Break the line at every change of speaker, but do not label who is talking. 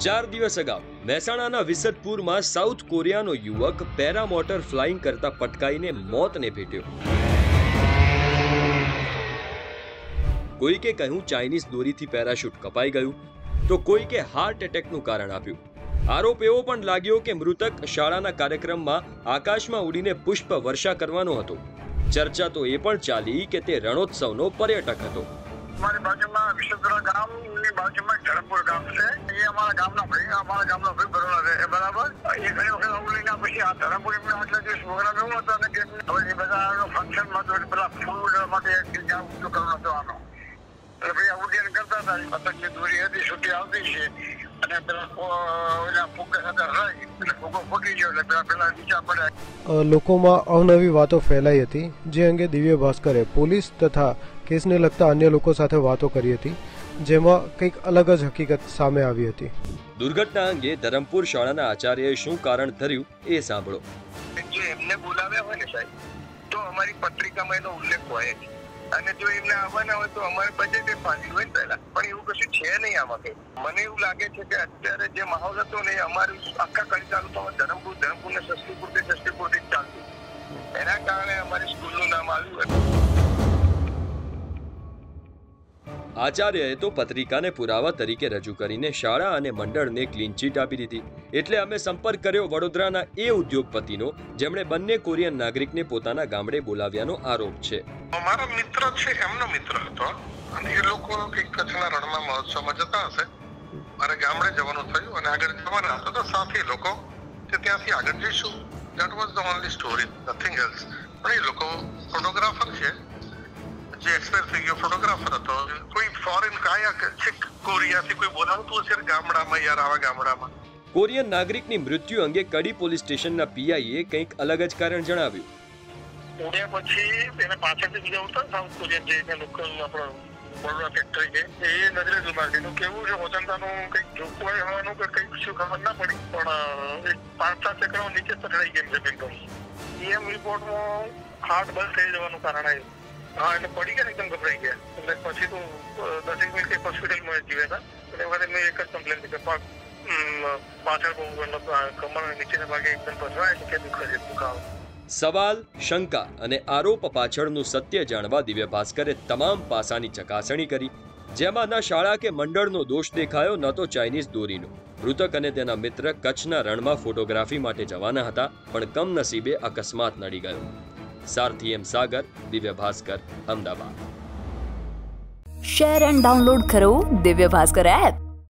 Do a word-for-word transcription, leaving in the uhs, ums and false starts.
ચાર દિવસ અગાઉ મહેસાણાના વિસદપુરમાં સાઉથ કોરિયાનો યુવક પેરામોટર ફ્લાઇંગ કરતા પટકાઈને મોતને ભેટ્યો। કોઈકે કહ્યું ચાઇનીઝ દોરીથી પેરાશૂટ કપાઈ ગયું, તો કોઈકે હાર્ટ એટેકનું કારણ આપ્યું। આરોપ એવો પણ લાગ્યો કે મૃતક શાળાના કાર્યક્રમમાં આકાશમાં ઉડીને પુષ્પ વર્ષા કરવાનો હતો। ચર્ચા તો એ પણ ચાલી કે તે રણોત્સવનો પર્યટક હતો।
हमारे बाजू में विश्वपुरा गांव ની બાજુમાં ધરમપુર ગામ છે। એ અમારા ગામના ભાઈ અમારા ગામનો ભાઈ બરોડા રહે બરાબર। એ ઘણી વખત ઉલીના પછી આ ધરમપુર એમને આટલા દિવસ પ્રોગ્રામ એવો હતો ને કે હવે એ બધા ફંક્શનમાં તો પેલા ફૂડ માટે જ્યાં ઉપયોગ કરવાનો હતો આનો, એટલે ભાઈ ઉડ્ડયન કરતા હતા। પતંગની દોરી હતી છૂટી આવતી છે અને પેલા ઓલા ફુગ્ગા સાથે હલાવી એટલે ફુગ્ગો ફૂટી ગયો એટલે પેલા પેલા નીચા પડ્યા।
લોકોમાં અવનવી વાતો ફેલાઈ હતી, જે અંગે દિવ્ય ભાસ્કરે પોલીસ તથા કેસને લગતા અન્ય લોકો સાથે વાતો કરી હતી, જેમાં કંઈક અલગ જ હકીકત સામે આવી હતી।
દુર્ઘટના અંગે ધરમપુર શાળાના આચાર્યએ શું કારણ ધર્યું એ સાંભળો।
જો એમને બોલાવ્યા હોય ને સાહેબ તો અમારી પત્રિકામાં એનો ઉલ્લેખ હોય અને જો એમને આવવાના હોય તો અમારે બજેટ ફાળવ્યું હોય પહેલા, પણ એવું કશું છે નહીં આમાં કંઈ। મને એવું લાગે છે કે અત્યારે જે માહોલ હતો ને અમારું આખા કડી તાલુકામાં ધરમપુર ધરમપુર ને સસ્તીપુરથી સસ્તીપુરથી જ ચાલતું, એના કારણે અમારી સ્કૂલનું નામ આવ્યું હતું।
આચાર્યએ તો પત્રિકાને પુરાવા તરીકે રજૂ કરીને શાળા અને મંડળને ક્લીન ચીટ આપી દીધી। એટલે અમે સંપર્ક કર્યો વડોદરાના એ ઉદ્યોગપતિનો જેમણે બંને કોરિયન નાગરિકને પોતાના ગામડે બોલાવ્યાનો આરોપ છે।
અમારા મિત્ર છે, એમનો મિત્ર હતો અને એ લોકો કંઈક કચ્છના રણમાં મહોત્સવમાં જતા હશે, મારે ગામડે જવાનું થયું અને આગળ જવાના હતા તો સાથી લોકો કે ત્યાંથી આગળ જઈશું, that was the only story, nothing else. પણ એ લોકો ફોટોગ્રાફર છે, જે એક્સપાયર થઈ ગયો ફોટોગ્રાફર હતો, કોઈ ફોરેન કાયા છે કોરિયાથી કોઈ બોલાવતું હશે ગામડામાં, યાર આવા ગામડામાં।
કોરિયન નાગરિકની મૃત્યુ અંગે કડી પોલીસ સ્ટેશનના પીઆઈએ કંઈક અલગ જ કારણ જણાવ્યું।
ઉડ્યા પછી એને પાછળથી બીજા ઉતર સાઉથ કોરિયન જે લોકલ આપણો બરોડા ફેક્ટરી છે એ નજરે જુમાડીનું કેવું છે વસંતાનું કંઈક જોખવાઈ હોવાનું કે કંઈક શું ખબર ના પડી, પણ એક પાંચ સાત એકડો નીચે ચઢાઈ ગઈ જમીન પર। ઈએમ રિપોર્ટમાં હાર્ટ બંધ થઈ જવાનું કારણ આવ્યું। હા એટલે પડી ગયા એકદમ ગભરાઈ ગયા, એટલે પછી તો દસેક મિનિટ કંઈક હોસ્પિટલમાં જીવ્યા હતા। એટલે વખતે મેં એક જ કમ્પ્લેન કરી કે પગ પાછળ બહુ કમર નીચેના ભાગે એકદમ પસવાય છે કે દુખે છે દુખાવો।
સવાલ, શંકા અને આરોપ પાછળનું સત્ય જાણવા દિવ્ય ભાસ્કરે તમામ પાસાની ચકાસણી કરી, જેમાં ન શાળા કે મંડળનો દોષ દેખાયો, ન તો ચાઇનીઝ દોરીનો। મૃતક અને તેના મિત્ર કચ્છના રણમાં ફોટોગ્રાફી માટે જવાના હતા, પણ કમનસીબે અકસ્માત નડી ગયો। સારથી M Sagar, Divya Bhaskar, Ahmedabad.
Share and download કરો દિવ્ય ભાસ્કર એપ।